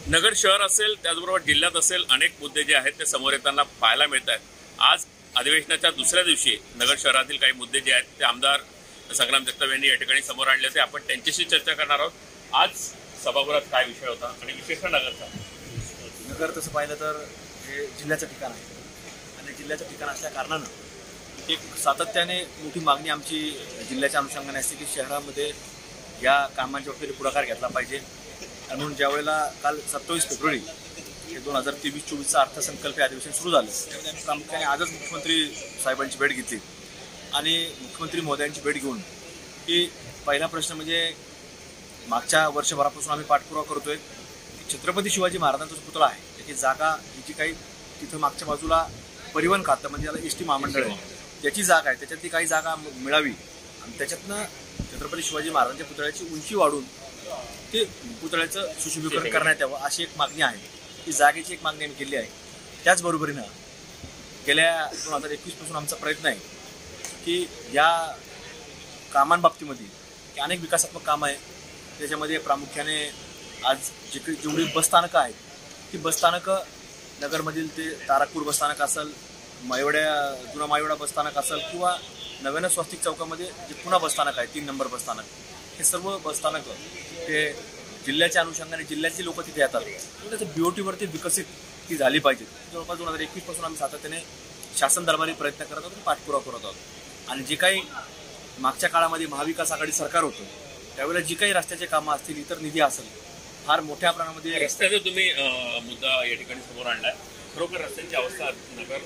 नगर शहर असेल त्याचबरोबर जिल्ह्यात असेल अनेक मुद्दे जे आहेत ते समोर येताना पाहायला मिळत आहेत। आज अधिवेशनाच्या दुसऱ्या दिवशी नगर शहरातील काही मुद्दे जे आहेत ते आमदार संग्राम जगताप यांनी या ठिकाणी समोर आणले होते। आपण त्यांच्याशी चर्चा करणार आहोत। आज सभागृहात काय विषय होता आणि विशेषतः नगरचा? नगर तसं पाहिलं तर हे जिल्ह्याचं ठिकाण आहे आणि जिल्ह्याचं ठिकाण असल्या कारणानं एक सातत्याने मोठी मागणी आमची जिल्ह्याच्या अनुषंगाने असते की शहरामध्ये या कामांच्या बाबतीत पुढाकार घेतला पाहिजे। आणि म्हणून ज्यावेळेला काल 27 फेब्रुवारी 2023-24चा अर्थसंकल्पीय अधिवेशन सुरू झालं त्यावेळी आम्ही प्रामुख्याने आजच मुख्यमंत्री साहेबांची भेट घेतली आणि मुख्यमंत्री महोदयांची भेट घेऊन की पहिला प्रश्न म्हणजे मागच्या वर्षभरापासून आम्ही पाठपुरावा करतोय की छत्रपती शिवाजी महाराजांचा पुतळा आहे त्याची जागा ही जी काही तिथं मागच्या बाजूला परिवहन खातं म्हणजे याला एस टी महामंडळ आहे त्याची जागा आहे त्याच्यातली काही जागा मिळावी आणि त्याच्यातनं छत्रपती शिवाजी महाराजांच्या पुतळ्याची उंची वाढून ते पुतळ्याचं सुशोभीकरण करण्यात यावं अशी एक मागणी आहे। ती जागेची एक मागणी आम्ही केली आहे। त्याचबरोबरीनं गेल्या 2021 पासून आमचा प्रयत्न आहे की या कामांबाबतीमध्ये की अनेक विकासात्मक कामं आहे त्याच्यामध्ये प्रामुख्याने आज जेवढी बसस्थानकं आहेत ती बसस्थानकं नगरमधील ते तारापूर बसस्थानक असेल जुना मायवडा बसस्थानक असेल किंवा नव्यानं स्वस्तिक चौकामध्ये जे पुन्हा बसस्थानक आहे 3 नंबर बसस्थानक हे सर्व बसस्थानकं ते जिल्ह्याच्या अनुषंगाने जिल्ह्यातली लोक तिथे येतात त्याचं BOTवरती विकसित ती झाली पाहिजे। जवळपास 2021 पासून आम्ही सातत्याने शासन दरबारी प्रयत्न करत आहोत पाठपुरावा करत आहोत आणि जे काही मागच्या काळामध्ये महाविकास आघाडी सरकार होतं त्यावेळेला जी काही रस्त्याचे कामं असतील इतर निधी असेल फार मोठ्या प्रमाणामध्ये रस्त्याचा तुम्ही मुद्दा या ठिकाणी समोर आणलाय। खरोखर रस्त्यांची अवस्था नगर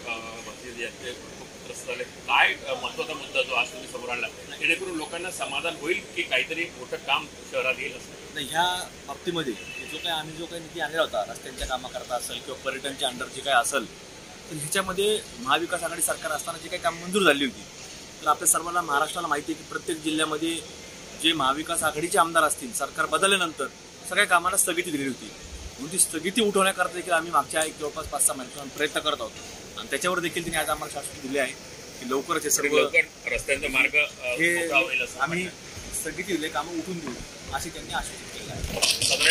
रस्ते काय महत्वाचा मुद्दा जो आज तुम्ही समोर आणला जेणेकरून लोकांना समाधान होईल की काहीतरी मोठं काम शहरात येईल असं नाही। ह्या बाबतीमध्ये आम्ही जो काही निधी आणला होता रस्त्यांच्या कामाकरता असेल किंवा पर्यटनच्या अंडर जे काही असेल तर ह्याच्यामध्ये महाविकास आघाडी सरकार असताना जे काही काम मंजूर झाली होती तर आपल्या सर्वांना महाराष्ट्राला माहिती आहे की प्रत्येक जिल्ह्यामध्ये जे महाविकास आघाडीचे आमदार असतील सरकार बदलल्यानंतर सगळ्या कामांना स्थगिती दिली होती म्हणून ती स्थगिती उठवण्याकरता देखील आम्ही मागच्या जवळपास 5-6 महिन्यापासून प्रयत्न करत आहोत आणि त्याच्यावर देखील तिने आज आम्हाला शासन दिले आहे की लवकरच हे सर्व रस्त्यांचा मार्ग हे आम्ही स्थगिती दिले कामं उठून देऊ असे त्यांनी आश्वासित केलं आहे।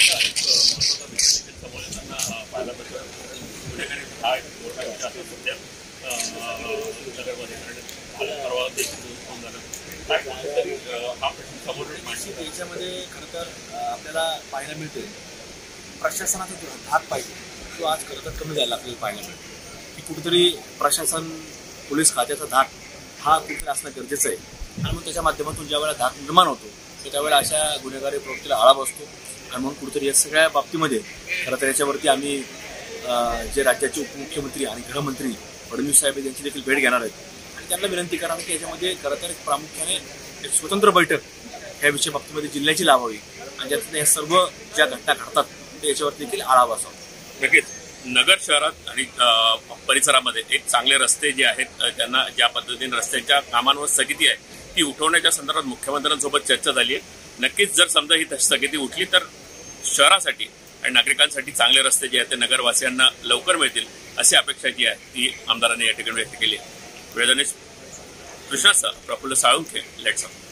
याच्यामध्ये खरं तर आपल्याला पाहायला मिळते प्रशासनाचा जो धाक पाहिजे तो आज खरं तर कमी झाला आपल्याला पाहायला मिळतो की कुठेतरी प्रशासन पोलीस खात्याचा धाक हा कुठेतरी असणं गरजेचं आहे आणि मग त्याच्या माध्यमातून ज्यावेळेला धाक निर्माण होतो त्यावेळेला अशा गुन्हेगारी प्रवृत्तीला आळा बसतो आणि म्हणून कुठेतरी या सगळ्या बाबतीमध्ये खरं तर याच्यावरती आम्ही जे राज्याचे उपमुख्यमंत्री आणि गृहमंत्री फडणवीस साहेब यांची देखील भेट घेणार आहेत आणि त्यांना विनंती करणार की याच्यामध्ये खरं तर प्रामुख्याने एक स्वतंत्र बैठक ह्या विषय बाबतीमध्ये जिल्ह्याची लावावी आणि ज्यातून या सर्व ज्या घटना घडतात ते याच्यावरती देखील आळा बसावा। नक्कीच नगर शहरात आणि परिसरामध्ये एक चांगले रस्ते जे आहेत त्यांना ज्या पद्धतीने रस्त्यांच्या कामांवर स्थगिती आहे ती उठवण्याच्या संदर्भात मुख्यमंत्र्यांसोबत चर्चा झाली आहे। नक्कीच जर समजा ही स्थगिती उठली तर शहरासाठी आणि नागरिकांसाठी चांगले रस्ते जे आहेत ते नगरवासियांना लवकर मिळतील अशी अपेक्षा जी आहे ती आमदारांनी या ठिकाणी व्यक्त केली आहे। वेदनेश कृष्णासह प्रफुल्ल साळुंखे, लेट्स अप।